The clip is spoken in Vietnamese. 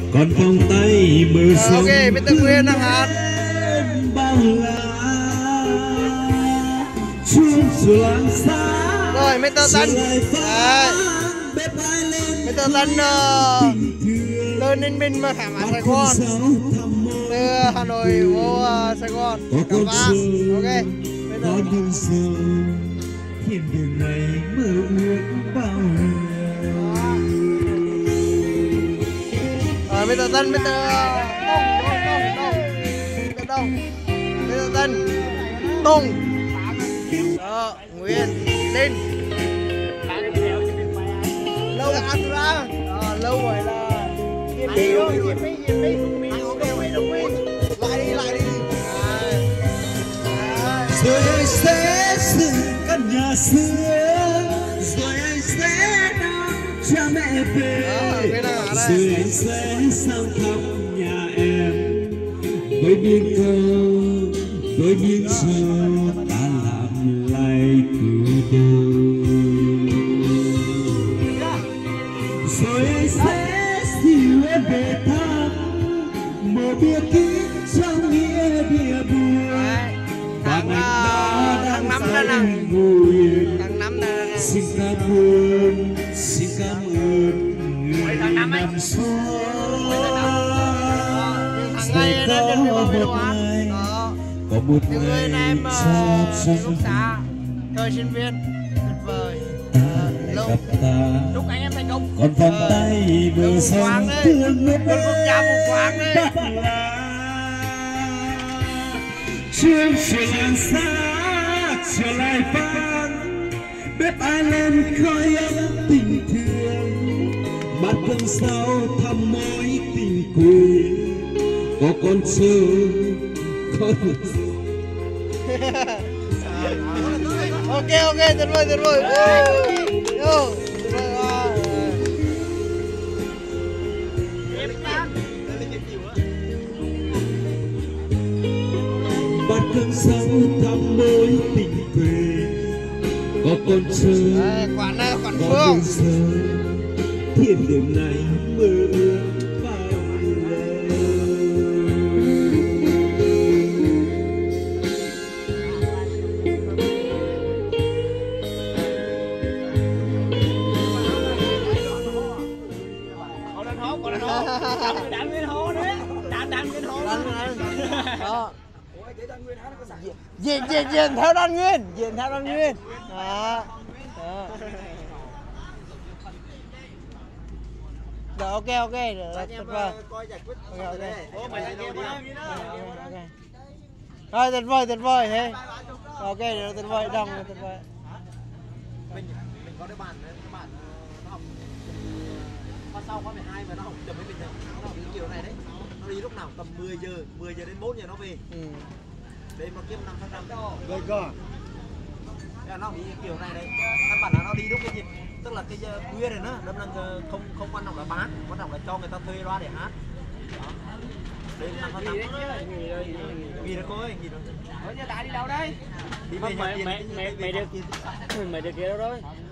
còn vòng tay bờ sông. Ok, Mr. Nguyên đang hát. Bao la chuông xuồng xa. Rồi Mr. Tân. Đấy. Mr. Tân từ Ninh Bình mà khám phá Sài Gòn, từ Hà Nội vô Sài Gòn khám phá. Ok. Có những giờ thiên đường này mơ ước bao Rồi Mr. Tân, Mr. Đông, Mr. Tân, Tùng, Nguyên, Linh. Lâu ra, lâu rồi là Diệp My. Lại đi. rồi anh sẽ dựng căn nhà xưa, rồi anh sẽ đón cha mẹ về, rồi anh sẽ sang thăm nhà em với biên câu với biên giờ ta làm lại từ đầu. Rồi anh sẽ dìu em về thăm một bia kín trong nghĩa địa buồn. Tháng 5 đã nặng. Tháng 5 đã nặng. Xin cảm ơn người năm xưa. Tháng ngày nó chuẩn bị bao nhiêu đồ ăn. Có một những người này mà lúc xa thời sinh viên tuyệt vời. Chúc anh em thành công. Còn vòng tay vừa sông thương mến chiều trường xa trở lại vang, bếp ai lên khói ấm tình thương, bát cơm sau thăm mối tình quê, có con trâu có Ok, tuyệt vời. Yo, tuyệt vời. bát cơm sau thăm mối tình quê, có con trâu Quán này là quán có Phương. thiên đường này mơ ước bao Đàn Nguyên hô đấy. Đàn Nguyên hô. Đó. Diện theo Đan Nguyên. Đó. Rồi ok, được tuyệt vời. Ok. Rồi tuyệt vời thế. Ok, được tuyệt vời, đồng tuyệt vời. Mình có đứa bạn nó học khóa sau khóa 12 mà nó học chậm với mình rồi. Nó học cái kiểu này đấy. Nó đi lúc nào tầm 10 giờ đến 4 giờ nó về. Để mà kiếm 500 Rồi cơ. Nó đi kiểu này đấy. Căn bản là nó đi lúc cái gì, tức là cái khuya này nữa, đâm là không quan trọng là bán, quan trọng là cho người ta thuê loa để hát. Đó. Đây là 500. Nghỉ rồi cô ơi, nghỉ rồi. Ủa nhà tại đi đâu đây? Đi về nhà tiền. Mày được kia đâu rồi?